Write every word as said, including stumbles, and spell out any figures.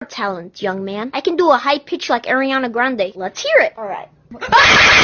talent, young man. I can do a high pitch like Ariana Grande. Let's hear it. Alright.